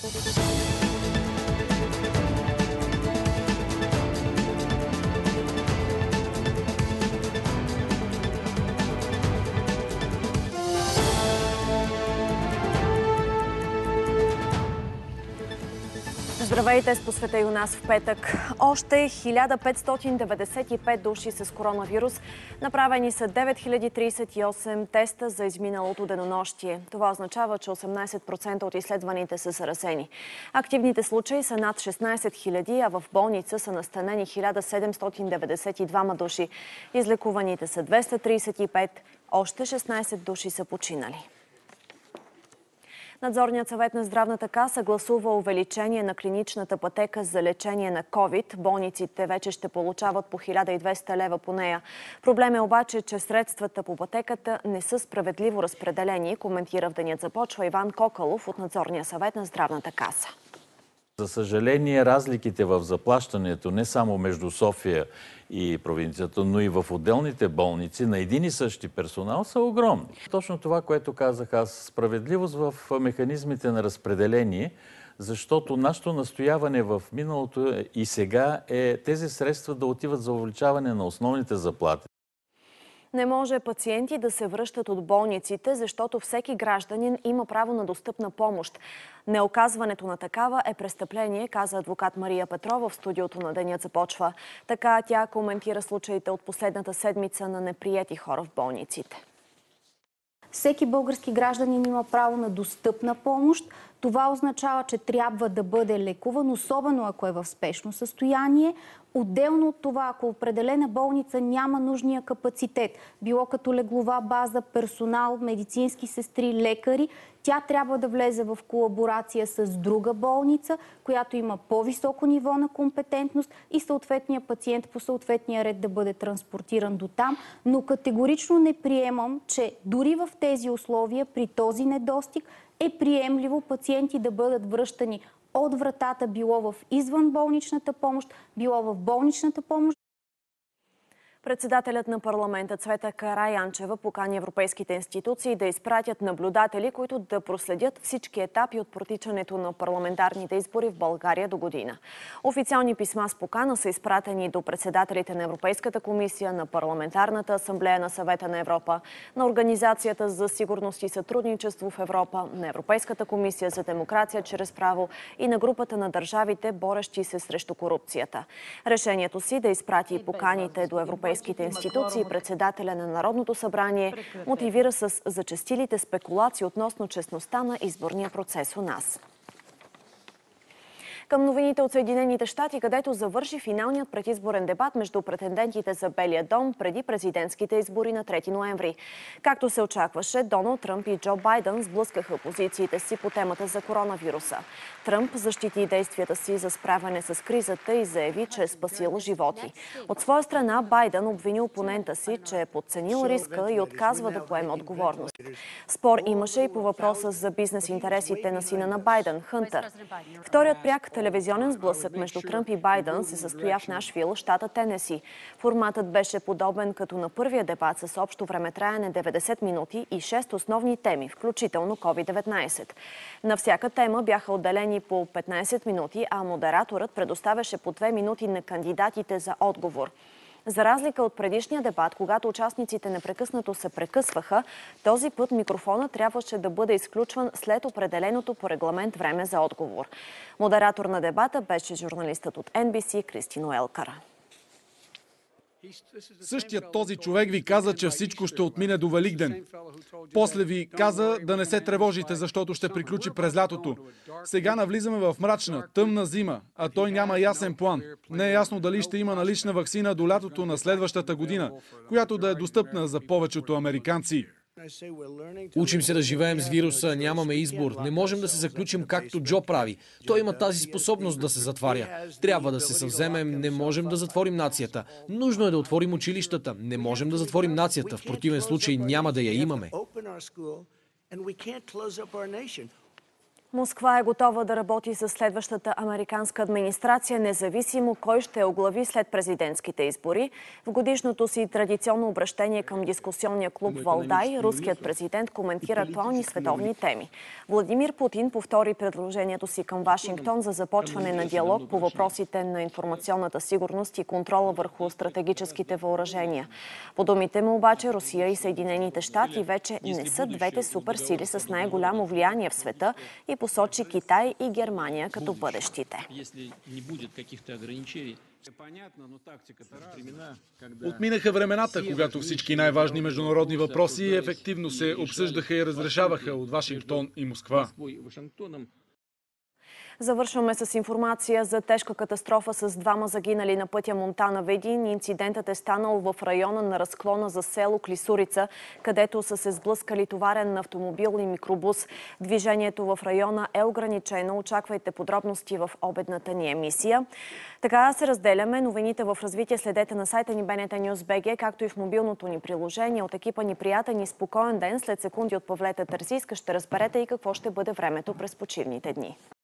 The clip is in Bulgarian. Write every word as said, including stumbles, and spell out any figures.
Здравейте с По света и у нас в петък. Още хиляда петстотин деветдесет и пет души с коронавирус. Направени са девет хиляди тридесет и осем теста за изминалото денонощие. Това означава, че осемнадесет процента от изследваните са заразени. Активните случаи са над шестнадесет хиляди, а в болница са настанени хиляда седемстотин деветдесет и двама души. Излекуваните са двеста тридесет и пет, още шестнадесет души са починали. Надзорният съвет на Здравната каса гласува увеличение на клиничната пътека за лечение на ковид. Болниците вече ще получават по хиляда и двеста лева по нея. Проблем е обаче, че средствата по пътеката не са справедливо разпределени, коментира в Денят започва Иван Кокалов от Надзорния съвет на Здравната каса. За съжаление, разликите в заплащането не само между София и провинцията, но и в отделните болници на един и същи персонал са огромни. Точно това, което казах аз, справедливост в механизмите на разпределение, защото нашето настояване в миналото и сега е тези средства да отиват за увеличаване на основните заплати. Не може пациенти да се връщат от болниците, защото всеки гражданин има право на достъпна помощ. Неоказването на такава е престъпление, каза адвокат Мария Петрова в студиото на Денят започва. Така тя коментира случаите от последната седмица на неприети хора в болниците. Всеки български гражданин има право на достъпна помощ. Това означава, че трябва да бъде лекуван, особено ако е в спешно състояние. Отделно от това, ако определена болница няма нужния капацитет, било като леглова база, персонал, медицински сестри, лекари, тя трябва да влезе в колаборация с друга болница, която има по-високо ниво на компетентност и съответният пациент по съответния ред да бъде транспортиран до там. Но категорично не приемам, че дори в тези условия, при този недостиг, е приемливо пациенти да бъдат връщани от вратата, било в извънболничната помощ, било в болничната помощ. Председателят на парламента Цвета Караянчева покани европейските институции да изпратят наблюдатели, които да проследят всички етапи от протичането на парламентарните избори в България до година. Официални писма с покана са изпратени до председателите на Европейската комисия, на Парламентарната асамблея на Съвета на Европа, на Организацията за сигурност и сътрудничество в Европа, на Европейската комисия за демокрация чрез право и на групата на държавите, борещи се срещу корупцията. Решението си да изпрати поканите до Европейската Европейските институции, председателя на Народното събрание мотивира с зачестилите спекулации относно честността на изборния процес у нас. Към новините от Съединените щати, където завърши финалният предизборен дебат между претендентите за Белия дом преди президентските избори на трети ноември. Както се очакваше, Доналд Тръмп и Джо Байдън сблъскаха позициите си по темата за коронавируса. Тръмп защити действията си за справяне с кризата и заяви, че е спасил животи. От своя страна Байдън обвини опонента си, че е подценил риска и отказва да поеме отговорност. Спор имаше и по въпроса за бизнес интересите на сина на Байдън, Хънтър. Вторият пряк телевизионен сблъсък между Тръмп и Байдън се състоя в Нашвил, щата Тенеси. Форматът беше подобен като на първия дебат с общо времетраене деветдесет минути и шест основни теми, включително ковид деветнадесет. На всяка тема бяха отделени по петнадесет минути, а модераторът предоставяше по две минути на кандидатите за отговор. За разлика от предишния дебат, когато участниците непрекъснато се прекъсваха, този път микрофонът трябваше да бъде изключван след определеното по регламент време за отговор. Модератор на дебата беше журналистът от Ен Би Си Кристин Уелкър. Същият този човек ви каза, че всичко ще отмине до Великден. После ви каза да не се тревожите, защото ще приключи през лятото. Сега навлизаме в мрачна, тъмна зима, а той няма ясен план. Не е ясно дали ще има налична ваксина до лятото на следващата година, която да е достъпна за повечето американци. Учим се да живеем с вируса, нямаме избор. Не можем да се заключим както Джо прави. Той има тази способност да се затваря. Трябва да се съвземем, не можем да затворим нацията. Нужно е да отворим училищата. Не можем да затворим нацията, в противен случай няма да я имаме. Москва е готова да работи с следващата американска администрация, независимо кой ще оглави след президентските избори. В годишното си традиционно обращение към дискусионния клуб Валдай, руският президент коментира актуални световни теми. Владимир Путин повтори предложението си към Вашингтон за започване на диалог по въпросите на информационната сигурност и контрола върху стратегическите въоръжения. По думите му обаче, Русия и Съединените щати вече не са двете суперсили с най-голямо влияние в света и посочи Китай и Германия като бъдещите. Отминаха времената, когато всички най-важни международни въпроси ефективно се обсъждаха и разрешаваха от Вашингтон и Москва. Завършваме с информация за тежка катастрофа с двама загинали на пътя Монтана-Видин. Инцидентът е станал в района на разклона за село Клисурица, където са се сблъскали товарен автомобил и микробус. Движението в района е ограничено. Очаквайте подробности в обедната ни емисия. Така се разделяме. Новините в развитие следете на сайта ни БНТ Нюз БГ, както и в мобилното ни приложение. От екипа ни приятен и спокоен ден. След секунди от Павлета Тързийска ще разберете и какво ще бъде времето през почивните дни.